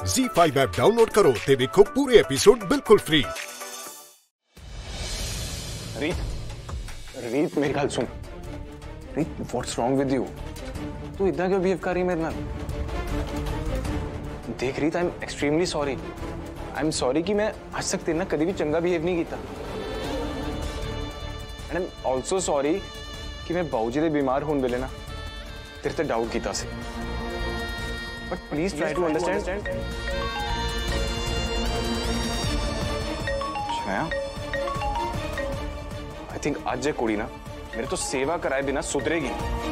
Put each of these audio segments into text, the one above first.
ZEE5 app download करो ते देखो पूरे एपिसोड बिल्कुल फ्री। रीत मेरी गल सुन। रीत व्हाट्स रॉन्ग विद यू? तू इतना क्यों बिहेव कर रही है मेरे नाल? देख Reet, I am extremely sorry. I am sorry कि मैं आज तक तेरे नाल कभी भी चंगा बिहेव नहीं किया। And I am also sorry कि मैं बाऊजी दे बीमार होने वेले ना तेरे ते डाउट किया सी। But please try to understand. Chhaya, I think आज ये कुड़ी ना मेरे तो सेवा कराए बिना सुधरेगी।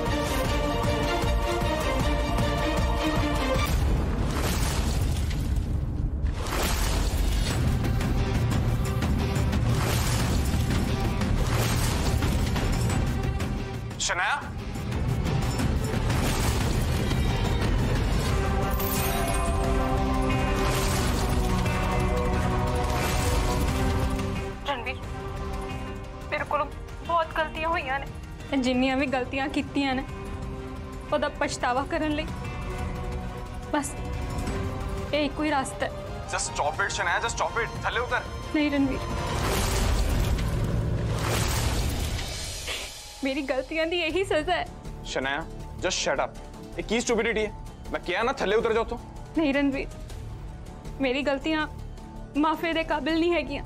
शनाया, रणवीर, मेरे को बहुत गलतियां हुई ने, जिन्नियां भी गलतियां कीतियां ने ओदा पछतावा करन लई बस एक कोई रास्ता है। Just stop it Shanaya, just stop it. थल्ले उतर। नहीं रणवीर, मेरी गलतियां दी यही सजा है। Shanaya, just shut up. ये की स्टूपिडिटी है? मैं क्या ना थल्ले उतर जाओ तो। नहीं रणवीर, मेरी गलतियां माफी दे काबिल नहीं हैगियां।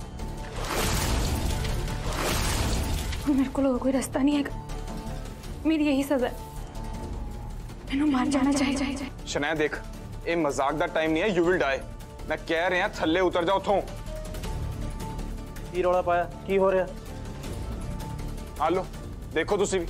मेरे को कोई रास्ता नहीं है, मेरी यही सजा है। मैंने मार जाना चाहिए। शनाया देख, ये मजाक दा टाइम नहीं है। You will die. मैं कह रहा थल्ले उतर जाओ उथों। की रौला पाया? की हो रहा? आ लो देखो तुसी भी।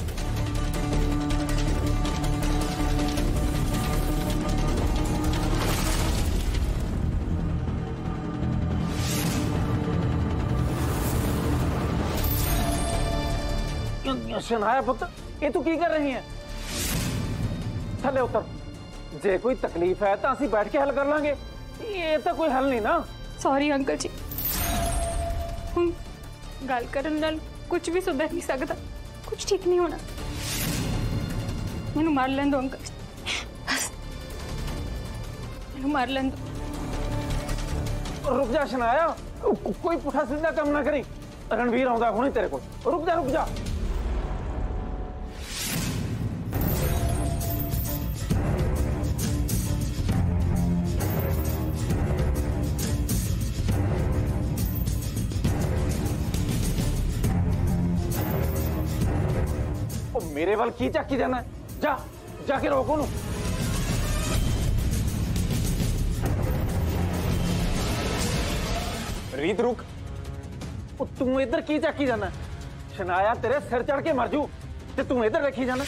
शनाया पुत्र, ये तू की कर रही है? थले उतर। जे कोई तकलीफ है तो असं बैठ के हल कर लांगे। ये तो कोई हल नहीं ना। सॉरी अंकल जी, हम गल करन नाल कुछ भी सुधर नहीं सकता, कुछ ठीक नहीं होना। मैनू मार लें दो अंकल, बस मैनू मार लें दो। रुक जा शनाया, कोई पुठा सीधा काम ना करी। रणवीर आउंदा हुणे तेरे को। रुक जा रुक जा। मेरे वाल की झाकी जाना है? जा जाके रोको नू। रीत रुक। तू इधर की झाकी जाना? शनाया तेरे सिर चढ़ के मर जू ते तू इधर देखी जाना।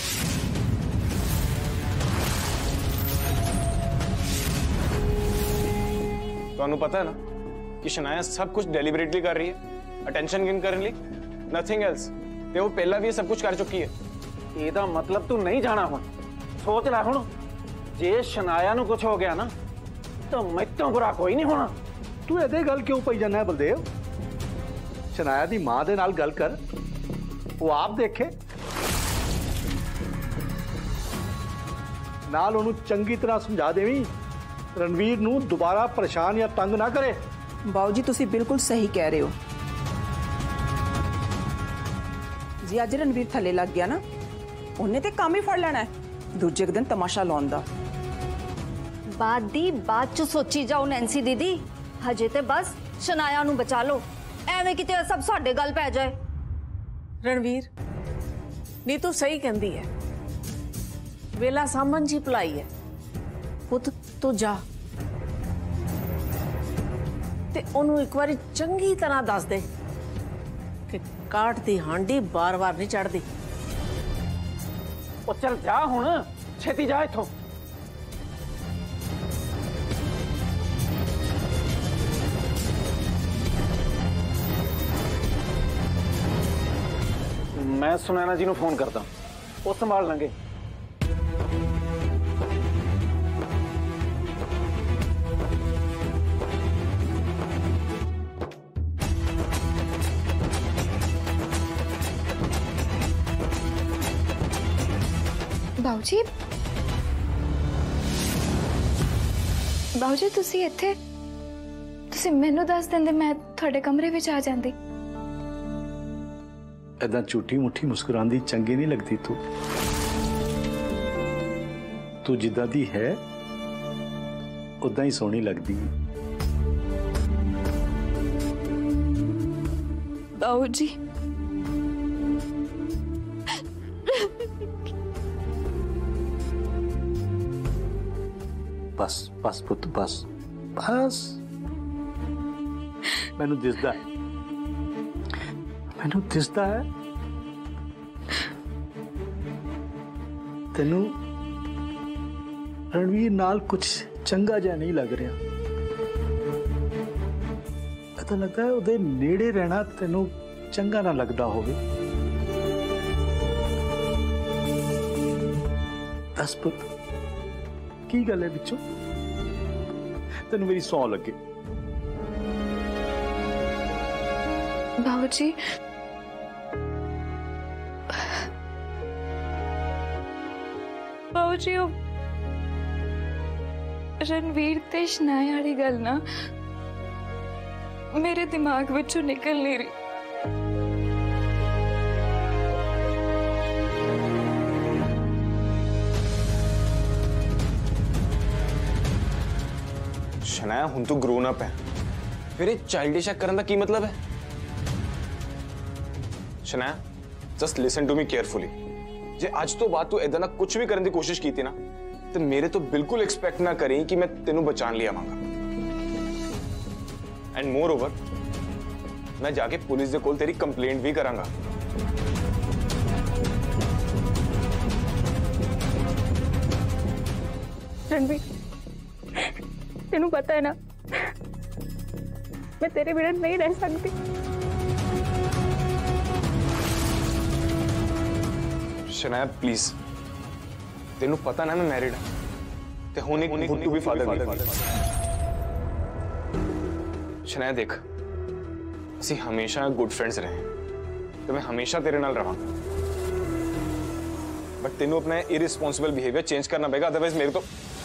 तुहानू पता है ना कि शनाया सब कुछ डेलिबरेटली कर रही है, अटेंशन गेन करने लिए, नथिंग एल्स। ते वो पहला भी ये सब कुछ कर चुकी है। ਇਹਦਾ मतलब तू नहीं जाना हुण। सोच लै हुण, जे शनाया नू कुछ हो गया ना तो मैतों बुरा कोई नहीं होना। तू ਇਹਦੇ ਗੱਲ ਕਿਉਂ ਪਈ ਜਾਂਦਾ ਹੈ ਬਲਦੇਵ? ਸ਼ਨਾਇਆ ਦੀ ਮਾਂ ਦੇ ਨਾਲ ਗੱਲ ਕਰ, ਉਹ ਆਪ ਦੇਖੇ, ਨਾਲ ਉਹਨੂੰ ਚੰਗੀ ਤਰ੍ਹਾਂ ਸਮਝਾ ਦੇਵੀਂ। ਰਣਵੀਰ ਨੂੰ ਦੁਬਾਰਾ ਪਰੇਸ਼ਾਨ ਜਾਂ ਤੰਗ ਨਾ ਕਰੇ। ਬਾਊ ਜੀ ਤੁਸੀਂ ਬਿਲਕੁਲ ਸਹੀ ਕਹਿ ਰਹੇ ਹੋ ਜੀ। ਅੱਜ ਰਣਵੀਰ ਥੱਲੇ ਲੱਗ ਗਿਆ ਨਾ, ਉਹਨੇ ਤੇ ਕੰਮ ਹੀ ਫੜ ਲੈਣਾ ਹੈ ਦੂਜੇ ਦਿਨ ਤਮਾਸ਼ਾ ਲਾਉਣ ਦਾ। ਬਾਤ ਦੀ ਬਾਤ ਚ ਸੋਚੀ ਜਾਓ ਨੈਂਸੀ ਦੀਦੀ, ਹਜੇ ਤੇ ਬਸ ਸ਼ਨਾਇਆ ਨੂੰ ਬਚਾ ਲਓ, ਐਵੇਂ ਕਿਤੇ ਸਭ ਸਾਡੇ ਗੱਲ ਪੈ ਜਾਏ। रणवीर, नी तू सही कहती है, वेला सामन जी भलाई है। पुत तू जा ते ओनू एक बारी चंगी तरह दस दे कि काट दी हांडी बार बार नहीं चढ़ती। ਉਹ ਚੱਲ ਜਾ ਹੁਣ, ਛੇਤੀ ਜਾ ਇੱਥੋਂ। मैं सुनैना जी ਨੂੰ फोन करता, वो संभाल लेंगे। बाबूजी, बाबू जी तुसी इत्थे तुसी मैनू दस देंदे मैं थोड़े कमरे विच आ जांदी। ऐदा झूठी मुठी मुस्कुरांदी चंगी नहीं लगती तू जिद्दां दी है उदां ही सोहनी लगदी। बाबू जी बस बस पुत्त बस बस मैनू दिसदा है तेनू रणवीर नाल कुछ चंगा जिहा नहीं लग रहा। पता लगता है उहदे नेड़े रहना तेनू चंगा ना लगदा होवे। दस पुत्त की गल है बिचो तेनू मेरी सौ लगे। बाबू जी रणवीर ते शनाया वाली गल ना मेरे दिमाग विचों निकल नहीं रही। शनाया हुण तू ग्रोन अप है, फिर ये चाइल्डिश करने का की मतलब है? Shanaya just listen to me carefully. जे आज तो बात तू इदा ना कुछ भी करने की कोशिश की थी ना तो मेरे तो बिल्कुल एक्सपेक्ट ना करी कि मैं तेनू बचान लिया मांगा। एंड मोर ओवर मैं जाके पुलिस दे कोल तेरी कंप्लेंट भी करांगा। रणवीर तेनू पता है ना मैं तेरे बिना नहीं रह सकती। शनाया प्लीज, तेनू पता ना मैं मैरिड हाँ ते होने तू भी फादर नहीं। शनाया देख असी हमेशा गुड फ्रेंड्स रहे तो मैं हमेशा तेरे नाल रहा, बट तेनू अपना इरिस्पॉन्सिबल बिहेवियर चेंज करना पड़ेगा, अदरवाइज मेरे तो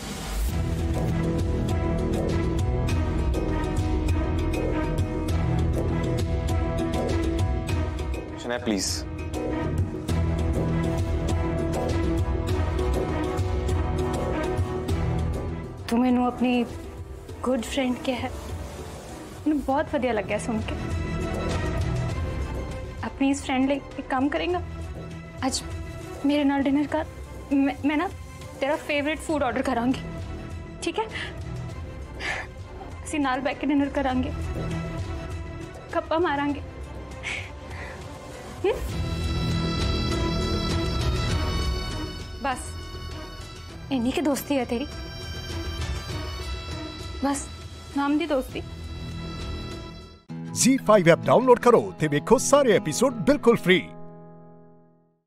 शनाया प्लीज। तू मैनू अपनी गुड फ्रेंड क्या है मैनू बहुत वधिया लग गया सुन के। अपनी इस फ्रेंड लिए एक काम करेंगा, आज मेरे नाल डिनर कर। मैं ना तेरा फेवरेट फूड ऑर्डर करांगी, ठीक है? असी नाल बैठ के डिनर करांगे, गप्पा मारांगे। बस इन्हीं की दोस्ती है तेरी, बस नाम दी दोस्ती। Z5 ऐप डाउनलोड करो ते देखो सारे एपिसोड बिल्कुल फ्री।